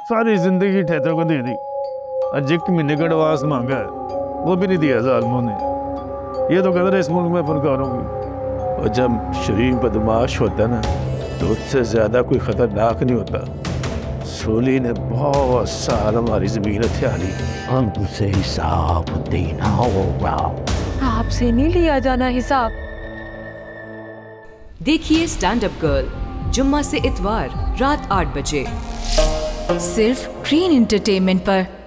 सारी जिंदगी ठहरों को दे दी। आज 1 महीने का एडवांस मांगा है, वो भी नहीं दिया जालिमों ने। ये तो कहते रहे इस मुल्क में फनकारों की। और जब शरीफ बदमाश होता है ना तो उससे ज़्यादा कोई ख़तरनाक नहीं होता। सोली ने बहुत साल हमारी ज़मीन हथिया ली, हमसे हिसाब देना होगा। आपसे नहीं लिया जाना हिसाब। देखिए स्टैंड अप गर्ल जुम्मा से इतवार रात 8 बजे सिर्फ ग्रीन एंटरटेनमेंट पर।